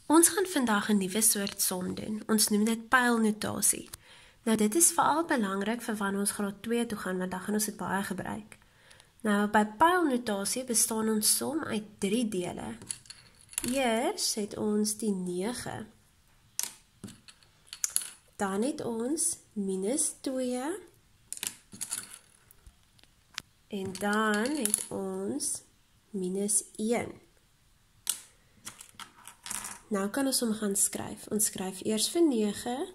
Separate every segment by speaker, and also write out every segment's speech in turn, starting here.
Speaker 1: Ons gaan vandag 'n nuwe soort som doen. Ons noem dit pylnotasie. Nou dit is veral belangrik vir wanneer ons graad 2 toe gaan, want dan gaan ons dit baie gebruik. Nou by pylnotasie bestaan ons som uit 3 dele. Eers het ons die 9. Dan het ons -2. En dan het ons -1. Nou kan ons hom gaan skryf. Ons skryf eers vir 9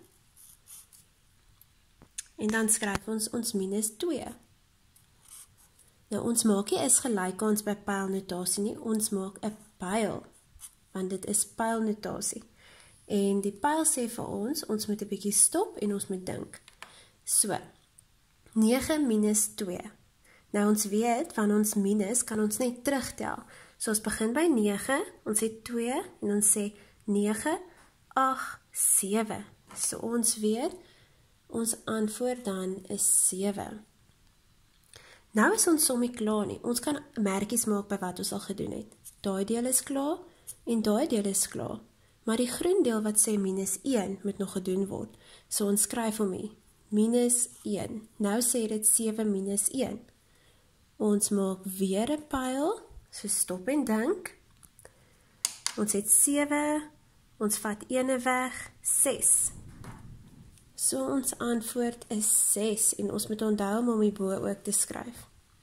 Speaker 1: en dan skryf ons -2. Nou ons maak nie is gelykans by pylnotasie nie, ons maak 'n pyl, want dit is pylnotasie. En die pyl sê vir ons moet 'n bietjie stop en ons moet dink. So, 9 minus 2. Nou ons weet, van ons minus kan ons net terugtel. So ons begin by 9, ons het 2 en ons sê 9, 8, 7. So ons weet, ons antwoord dan is 7. Nou is ons som nie klaar nie. Ons kan merkies maak by wat ons al gedoen het. Daai deel is klaar en daai deel is klaar. Maar die groen deel wat sê -1 moet nog gedoen word. So ons skryf hom hier, -1. Nou sê dit 7 minus 1. Ons maak weer 'n pyl, so stop en dink. Ons het 7, ons vat 1 weg, 6. So ons antwoord is 6 en ons moet onthou om hierbo ook te skryf.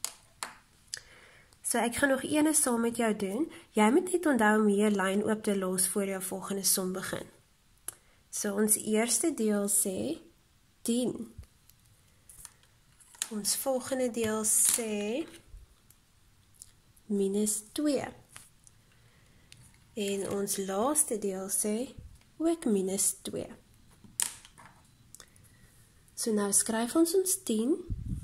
Speaker 1: So ek gaan nog eene saam met jou doen. Jy moet net onthou om hier 'n lyn oop te los voor jou volgende som begin. So ons eerste deel sê 10. Ons volgende deel sê -2. En ons laaste deel sê ook -2. So nou skryf ons 10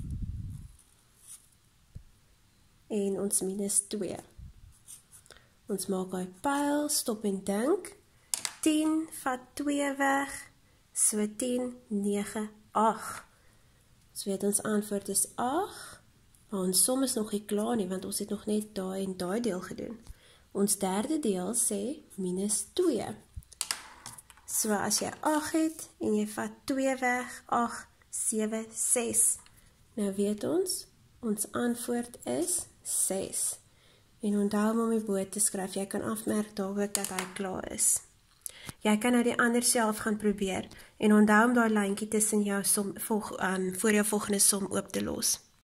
Speaker 1: en ons -2. Ons maak daai pyl, stop en dink. 10 vat 2 weg, so 10, 9, 8. So weet ons antwoord is 8, maar ons som is nog nie klaar nie, want ons het nog net daai en daai deel gedoen. Ons derde deel sê -2. So as jy 8 het en jy vat 2 weg, 8, 7, 6. Nou weet ons antwoord is 6. En onthou om hierbo te skryf, jy kan afmerk daar ook dat hy klaar is. Jy kan nou die ander self gaan probeer en onthou om daai lyntjie tussen jou som voor jou volgende som oop te los.